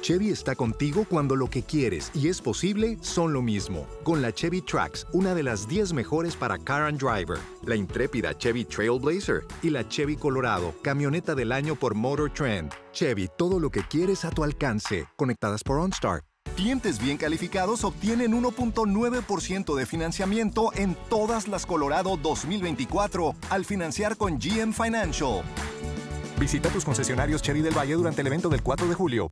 Chevy está contigo cuando lo que quieres y es posible son lo mismo. Con la Chevy Trax, una de las 10 mejores para Car and Driver, la intrépida Chevy Trailblazer y la Chevy Colorado, camioneta del año por Motor Trend. Chevy, todo lo que quieres a tu alcance. Conectadas por OnStar. Clientes bien calificados obtienen 1.9% de financiamiento en todas las Colorado 2024 al financiar con GM Financial. Visita tus concesionarios Chevy del Valle durante el evento del 4 de julio.